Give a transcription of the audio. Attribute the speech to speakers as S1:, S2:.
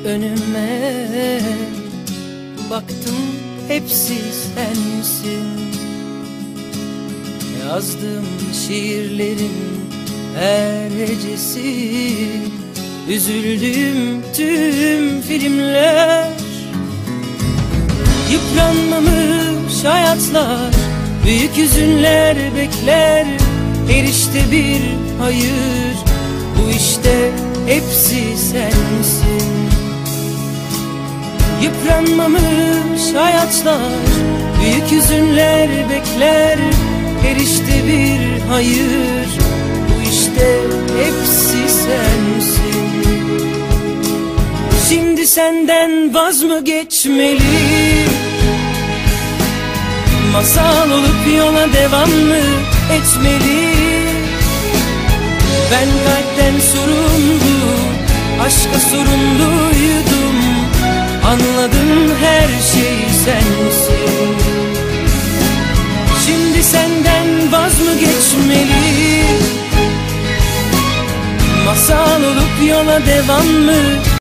S1: önüme, baktım hepsi sensin. Yazdığım şiirlerin her hecesi, üzüldüğüm tüm filmler. Yıpranmamış hayatlar, büyük hüzünler bekler. Her işte bir hayır, bu işte hepsi sensin. Yıpranmamış hayatlar, büyük hüzünler bekler. Her işte bir hayır, bu işte hepsi sensin. Şimdi senden vaz mı geçmeli? Masal olup yola devam mı etmeli? Ben kalpten sorumlu, aşka sorumluydum. Anladım, her şey sensin. Şimdi senden vaz mı geçmeli? Masal olup yola devam mı